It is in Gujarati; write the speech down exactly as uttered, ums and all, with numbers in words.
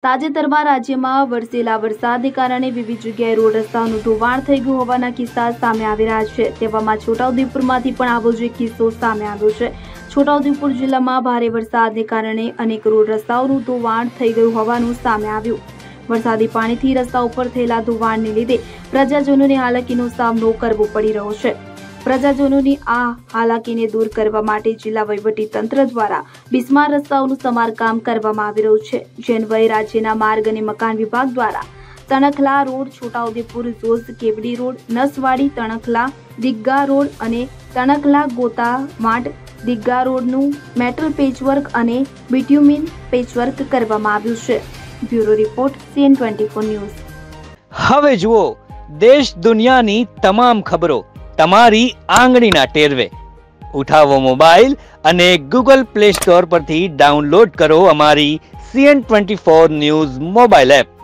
તાજેતરમાં રાજ્યમાં વરસેલા વરસાદને કારણે વિવિધ જગ્યાએ રોડ રસ્તાઓનું ધોવાણ થઈ ગયું હોવાના કિસ્સા સામે આવી રહ્યા છે। તેવામાં છોટાઉદેપુરમાંથી પણ આવો જ એક કિસ્સો સામે આવ્યો છે। છોટાઉદેપુર જિલ્લામાં ભારે વરસાદને કારણે અનેક રોડ રસ્તાઓનું ધોવાણ થઈ ગયું હોવાનું સામે આવ્યું। વરસાદી પાણીથી રસ્તા ઉપર થયેલા ધોવાણને લીધે પ્રજાજનોને હાલાકીનો સામનો કરવો પડી રહ્યો છે। પ્રજાજનોની આ હાલાકીને દૂર કરવા માટે જિલ્લા વહીવટી તંત્ર દ્વારા બિસ્માર રસ્તાઓનું સમારકામ કરવામાં આવી રહ્યું છે। જે અન્વયે રાજ્યના માર્ગ અને મકાન વિભાગ દ્વારા તણખલા road, Chhotaudepur Jhoj Kevadi road, Naswadi Tankhala Digga road અને તણખલા ગોતા માટ દિગ્ગા રોડનું મેટલ પેચવર્ક અને બિટ્યુમિન પેચવર્ક કરવામાં આવ્યું છે। Bureau report CN twenty four news. હવે જુઓ દેશ દુનિયાની તમામ ખબરો તમારી આંગળીના ટેરવે। ઉઠાવો મોબાઈલ અને ગૂગલ પ્લે સ્ટોર પરથી ડાઉનલોડ કરો અમારી CN twenty four news mobile app.